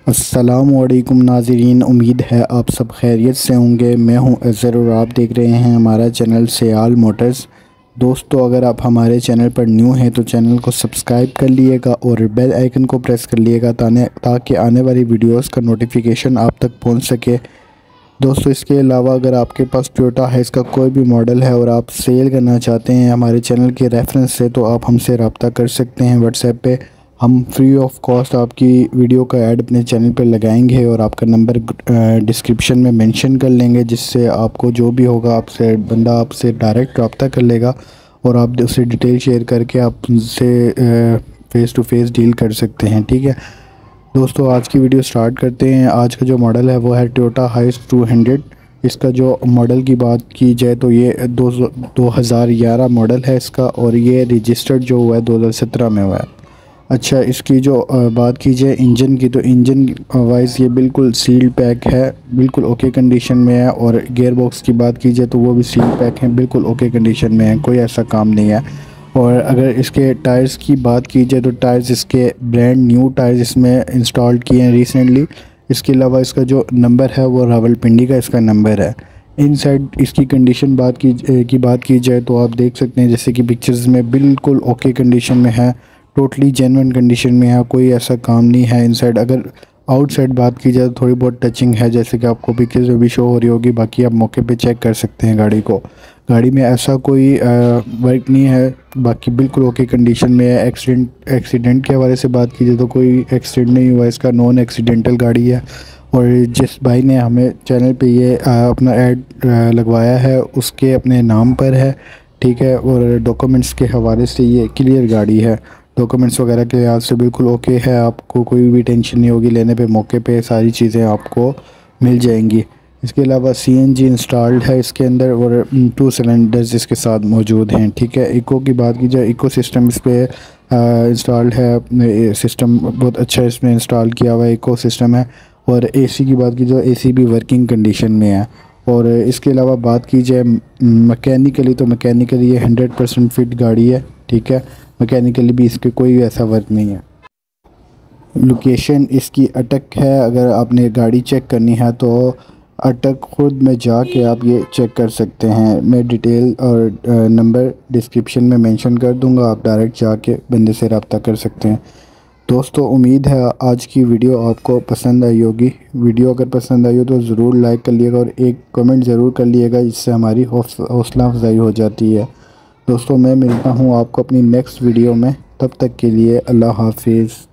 अस्सलामुअलैकुम नाज़रीन, उम्मीद है आप सब खैरियत से होंगे। मैं हूं अज़हर और आप देख रहे हैं हमारा चैनल सयाल मोटर्स। दोस्तों, अगर आप हमारे चैनल पर न्यू हैं तो चैनल को सब्सक्राइब कर लिएगा और बेल आइकन को प्रेस कर लिएगा ताकि आने वाली वीडियोस का नोटिफिकेशन आप तक पहुंच सके। दोस्तों, इसके अलावा अगर आपके पास टोयोटा है इसका कोई भी मॉडल है और आप सेल करना चाहते हैं हमारे चैनल के रेफरेंस से, तो आप हमसे रब्ता कर सकते हैं व्हाट्सएप पे। हम फ्री ऑफ कॉस्ट आपकी वीडियो का ऐड अपने चैनल पर लगाएंगे और आपका नंबर डिस्क्रिप्शन में मेंशन कर लेंगे, जिससे आपको जो भी होगा आपसे बंदा आपसे डायरेक्ट रब्ता कर लेगा और आप उससे डिटेल शेयर करके आप उनसे फ़ेस टू फेस डील कर सकते हैं। ठीक है दोस्तों, आज की वीडियो स्टार्ट करते हैं। आज का जो मॉडल है वो है टोयोटा हाइस 200। इसका जो मॉडल की बात की जाए तो ये 2011 मॉडल है इसका, और ये रजिस्टर्ड जो हुआ है 2017 में हुआ है। अच्छा, इसकी जो बात की जाए इंजन की, तो इंजन वाइज ये बिल्कुल सील्ड पैक है, बिल्कुल ओके कंडीशन में है। और गियर बॉक्स की बात की जाए तो वो भी सील्ड पैक है, बिल्कुल ओके कंडीशन में है, कोई ऐसा काम नहीं है। और अगर इसके टायर्स की बात की जाए तो टायर्स इसके ब्रांड न्यू टायर्स इसमें इंस्टॉल किए हैं रिसेंटली। इसके अलावा इसका जो नंबर है वो रावलपिंडी का इसका नंबर है। इनसाइड इसकी कंडीशन बात की जाए तो आप देख सकते हैं, जैसे कि पिक्चर्स में बिल्कुल ओके कंडीशन में है, टोटली जेन्युइन कंडीशन में है, कोई ऐसा काम नहीं है इनसाइड। अगर आउटसाइड बात की जाए तो थोड़ी बहुत टचिंग है, जैसे कि आपको पिक्चर्स में भी शो हो रही होगी। बाकी आप मौके पे चेक कर सकते हैं गाड़ी को। गाड़ी में ऐसा कोई वर्क नहीं है, बाकी बिल्कुल ओके कंडीशन में है। एक्सीडेंट के हवाले से बात की जाए तो कोई एक्सीडेंट नहीं हुआ, इसका नॉन एक्सीडेंटल गाड़ी है। और जिस भाई ने हमें चैनल पे ये अपना ऐड लगवाया है उसके अपने नाम पर है। ठीक है, और डॉक्यूमेंट्स के हवाले से ये क्लियर गाड़ी है, डॉक्यूमेंट्स वगैरह के लिहाज से बिल्कुल ओके है। आपको कोई भी टेंशन नहीं होगी, लेने पे मौके पे सारी चीज़ें आपको मिल जाएंगी। इसके अलावा सीएनजी इंस्टॉल्ड है इसके अंदर और 2 सिलेंडर्स इसके साथ मौजूद हैं। ठीक है, इको की बात की जाए, इको सिस्टम इस पर इंस्टॉल्ड है। सिस्टम बहुत अच्छा इसमें इंस्टॉल किया हुआ है, इको सिस्टम है। और एसी की बात की जाए, एसी भी वर्किंग कंडीशन में है। और इसके अलावा बात की जाए मैकेनिकली, तो मैकेनिकली ये 100% फिट गाड़ी है। ठीक है, मैकेनिकली भी इसके कोई ऐसा वर्क नहीं है। लोकेशन इसकी अटक है। अगर आपने गाड़ी चेक करनी है तो अटक खुद में जाके आप ये चेक कर सकते हैं। मैं डिटेल और नंबर डिस्क्रिप्शन में मेंशन कर दूंगा, आप डायरेक्ट जाके बंदे से रब्ता कर सकते हैं। दोस्तों, उम्मीद है आज की वीडियो आपको पसंद आई होगी। वीडियो अगर पसंद आई हो तो ज़रूर लाइक कर लिएगा और एक कमेंट ज़रूर कर लिएगा, इससे हमारी हौसला अफजाई हो जाती है। दोस्तों, मैं मिलता हूँ आपको अपनी नेक्स्ट वीडियो में, तब तक के लिए अल्लाह हाफिज़।